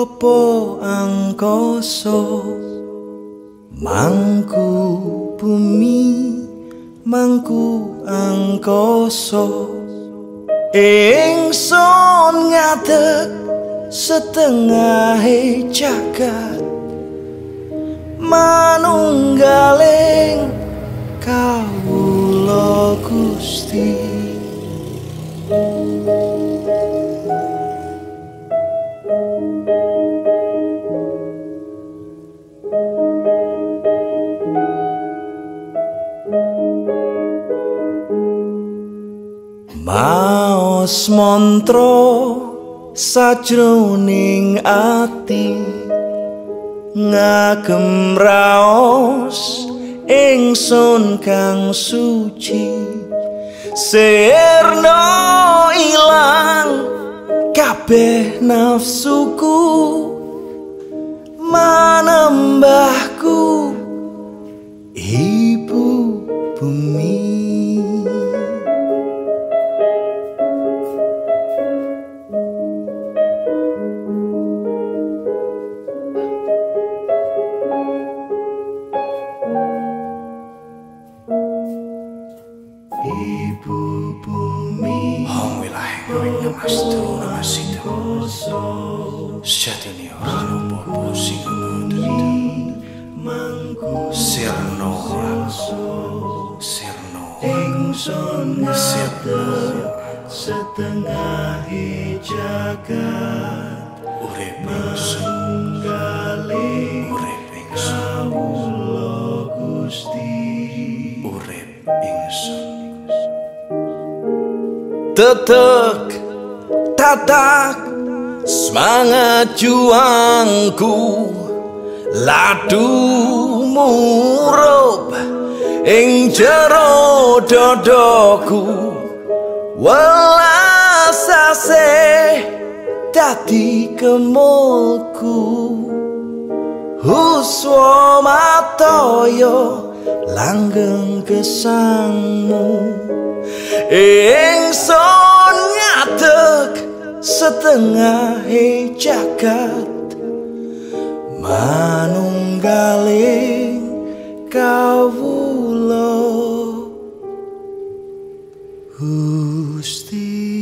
Opo angkasa mangku bumi mangku angkasa ingsun ngadeg setengahe jagat manunggaling kawula Gusti. Maos mantra sajroning ati ngagem raos ingsun kang suci sirna ilang kabeh nafsuku manembahku ibu bumi. Ibu bumi Om wilayah kawin namastu namasida Sejatini orang bobo singono dendam Sirno Sirno setengah jagat urip ingsun urip ingsun kawula Gusti urip ingsun tetek tatak semangat juangku ladu murup ing jero dodoku welas asih dadi kemulku huswa matoyo langgeng gesangmu ingsun ngadeg setengah jagat manunggaling kawula Gusti.